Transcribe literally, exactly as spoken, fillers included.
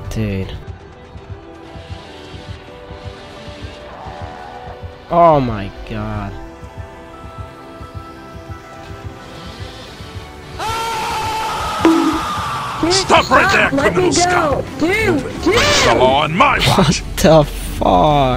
Dude. Oh my god. Stop right there, Let criminal me go! scum! Dude, dude! The law on my watch! What the fuck?